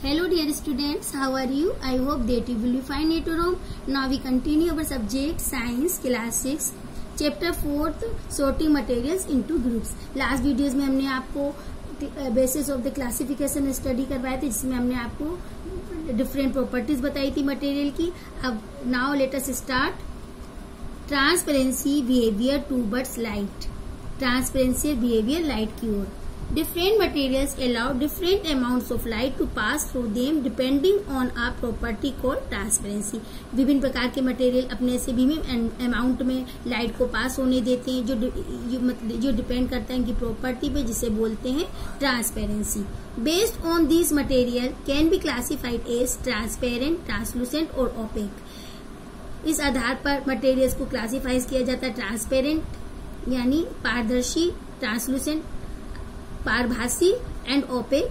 Hello dear students, how are you? I hope that you will be fine at home. Now we continue our subject Science class 6 chapter 4th sorting materials into groups. Last videos में हमने आपको basis of the classification study करवाए थे जिसमें हमने आपको different properties बताई थी material की. अब now let us start transparency behavior towards light. Transparency behavior light की ओर. Different materials allow different amounts of light to pass through them depending on a property called transparency. विभिन्न प्रकार के material अपने से विभिन्न अमाउंट में लाइट को पास होने देते हैं जो डिपेंड करता है इनकी प्रॉपर्टी पे जिसे बोलते हैं transparency. Based on this material can be classified as transparent, translucent और ओपेक. इस आधार पर मटेरियल्स को क्लासिफाई किया जाता है ट्रांसपेरेंट यानी पारदर्शी, ट्रांसलूसेंट पारभासी एंड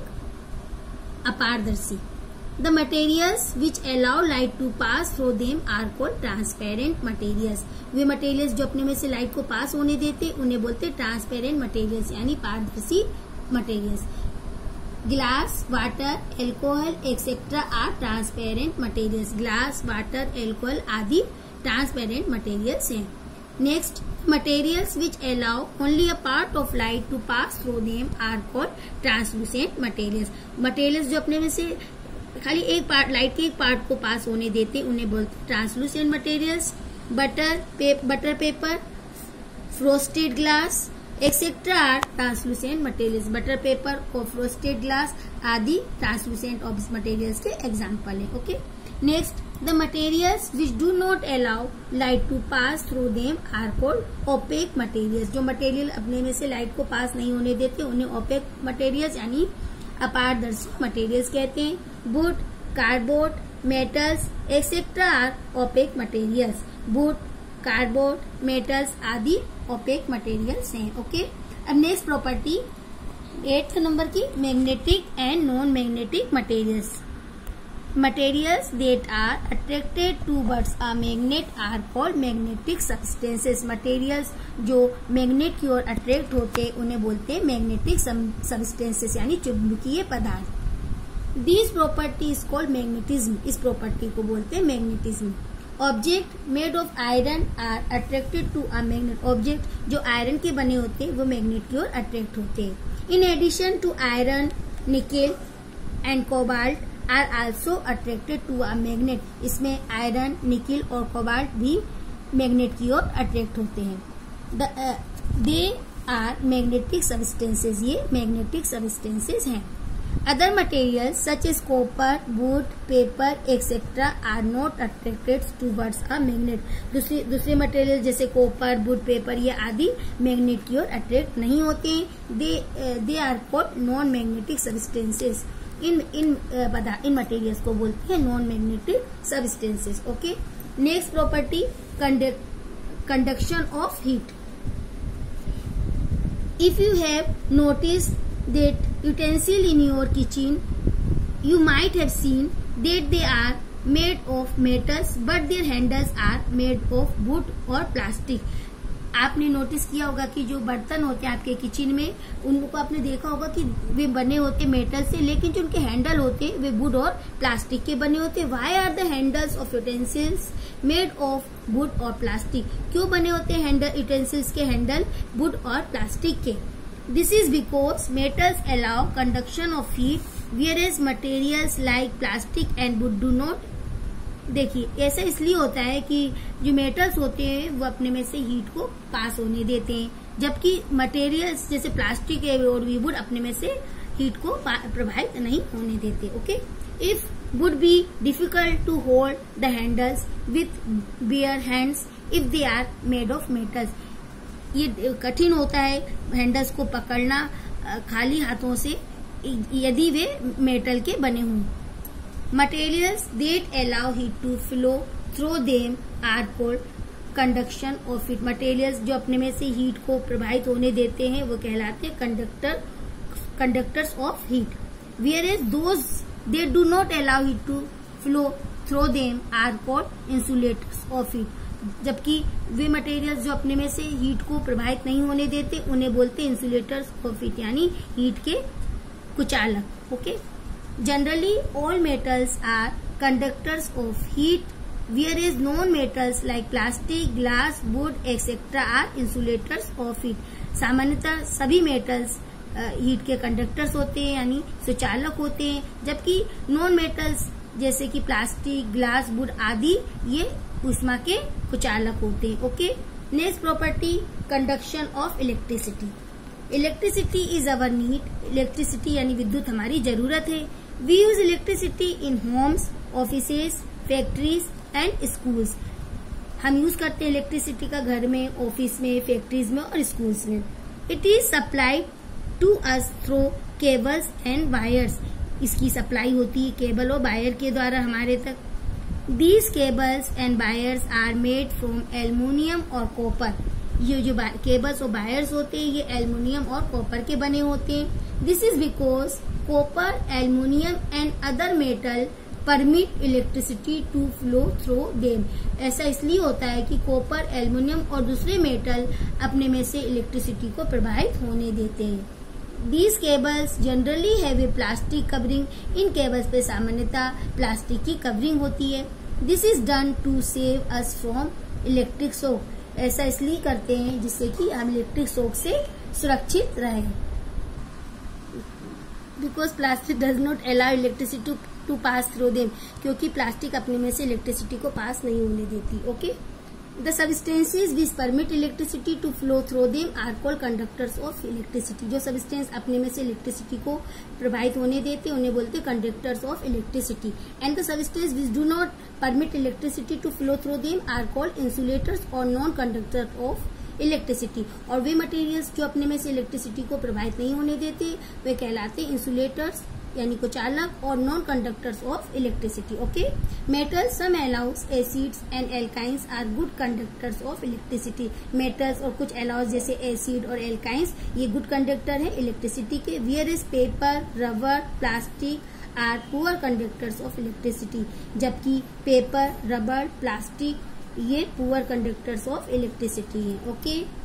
ओपेक अपारदर्शी. The materials which allow light to pass through them are called transparent materials. वे मटेरियल्स जो अपने में से लाइट को पास होने देते उन्हें बोलते ट्रांसपेरेंट मटेरियल्स यानी पारदर्शी materials. Glass, water, alcohol etcetera are transparent materials. Glass, water, alcohol आदि ट्रांसपेरेंट मटेरियल्स हैं. Next, materials which allow only a part of light to pass through them are called translucent materials. materials जो अपने में से खाली एक part light के एक पार्ट को पास होने देते उन्हें बोलते translucent materials. Butter paper, frosted glass etcetera are translucent materials. Butter paper और फ्रोस्टेड ग्लास आदि ट्रांसलूसेंट मटेरियल्स के एग्जाम्पल है. Okay. Next, the materials which do not allow light to pass through them are called opaque materials. जो material अपने में से light को pass नहीं होने देते उन्हें ओपेक मटेरियल्स यानी अपारदर्शी मटेरियल्स कहते हैं. Wood, cardboard, metals etcetera are opaque materials. Wood, cardboard, metals आदि ओपेक मटेरियल्स हैं. ओके. अब नेक्स्ट प्रॉपर्टी 8th नंबर की magnetic and non magnetic materials. Materials that are attracted towards a magnet are called magnetic substances. Materials जो magnet की ओर attract होते हैं उन्हें बोलते हैं मैग्नेटिक substances यानी चुंबकीय पदार्थ. This property is called magnetism. इस प्रॉपर्टी को बोलते हैं magnetism. Object made of iron are attracted to a magnet. Object जो आयरन के बने होते हैं वो मैग्नेट की ओर अट्रैक्ट होते हैं. In addition to iron, nickel and cobalt are also attracted to a magnet. इसमें आयरन, निकिल और कोबाल्ट भी मैग्नेट की ओर अट्रैक्ट होते हैं. They are magnetic substances. ये मैग्नेटिक substances हैं. Other materials such as copper, wood, paper, etc. are not attracted towards a magnet. दूसरे मटेरियल जैसे कॉपर, वुड, पेपर ये आदि मैग्नेट की ओर अट्रैक्ट नहीं होते हैं. They are called non-magnetic substances. इन मटेरियल्स को बोलते हैं non magnetic substances. Okay. Next property conduction of heat. If you have notice that utensil in your kitchen you might have seen that they are made of metals but their handles are made of wood और plastic. आपने notice किया होगा कि जो बर्तन होते हैं आपके किचन में उनको आपने देखा होगा कि वे बने होते मेटल से लेकिन जो उनके हैंडल होते वे वुड और प्लास्टिक के बने होते. Why are the handles of utensils made of wood और प्लास्टिक. क्यों बने होते हैं यूटेंसिल्स के हैंडल वुड और प्लास्टिक के. This is because metals allow conduction of heat whereas materials like plastic and wood do not. देखिए ऐसा इसलिए होता है कि जो मेटल्स होते हैं वो अपने में से हीट को पास होने देते हैं जबकि मटेरियल्स जैसे प्लास्टिक और वुड अपने में से हीट को प्रभावित नहीं होने देते. Okay. If would be difficult to hold the handles with bare hands if they are made of metals. ये कठिन होता है हैंडल्स को पकड़ना खाली हाथों से यदि वे मेटल के बने हों. Materials that allow heat to flow through them are called conduction of heat. Materials जो अपने में से हीट को प्रभावित होने देते हैं वो कहलाते हैं conductors of heat. Whereas those that do not allow heat to flow through them are called insulators of heat. जबकि वे मटेरियल्स जो अपने में से हीट को प्रभावित नहीं होने देते उन्हें बोलते हैं इंसुलेटर्स ऑफ हीट यानी हीट के कुचालक. Okay. Generally all metals are conductors of heat, whereas non-metals like plastic, glass, wood, etc. are insulators of heat. सामान्यतः सभी मेटल्स हीट के कंडक्टर्स होते हैं यानी सुचालक होते हैं, जबकि नॉन मेटल्स जैसे कि प्लास्टिक, ग्लास, वुड आदि ये ऊष्मा के कुचालक होते हैं. Okay. Next property, conduction of electricity. Electricity is our need. Electricity यानी विद्युत हमारी जरूरत है. We use electricity in homes, offices, factories and schools. हम यूज करते हैं इलेक्ट्रिसिटी का घर में, ऑफिस में, फैक्ट्रीज में और स्कूल्स में. It is supplied to us through cables and wires. इसकी सप्लाई होती है केबल और वायर के द्वारा हमारे तक. These cables and wires are made from aluminium और कॉपर. ये जो केबल्स और वायर्स होते हैं ये एल्युमिनियम और कॉपर के बने होते हैं. This is because copper, aluminium and other metal permit electricity to flow through them. ऐसा इसलिए होता है कि कॉपर, एल्युमिनियम और दूसरे मेटल अपने में से इलेक्ट्रिसिटी को प्रवाहित होने देते हैं. These cables generally have a plastic covering. इन केबल्स पे सामान्यतः प्लास्टिक की कवरिंग होती है. This is done to save us from electric shock. ऐसा इसलिए करते हैं जिससे कि हम इलेक्ट्रिक शॉक से सुरक्षित रहें. Because plastic does not allow electricity to pass through them. क्योंकि प्लास्टिक अपने में से इलेक्ट्रिसिटी को पास नहीं होने देती. Okay. The substances which permit electricity to flow through them are called conductors of electricity. जो substance अपने में से इलेक्ट्रिसिटी को प्रवाहित होने देते हैं उन्हें बोलते हैं conductors of electricity. And the substances which do not permit electricity to flow through them are called insulators or non-conductors of electricity. और वे मटेरियल्स जो अपने में से इलेक्ट्रिसिटी को प्रवाहित नहीं होने देते वे कहलाते हैं इंसुलेटर्स यानी कुचालक और non conductors of electricity. Okay. Metals, some alloys, acids and alkalis are good conductors of electricity. Metals और कुछ एलाउस जैसे एसिड और एल्काइंस ये गुड कंडक्टर है इलेक्ट्रिसिटी के. Whereas paper, rubber, plastic are poor conductors of electricity. जबकि paper, rubber, plastic ये poor conductors of electricity है. ओके.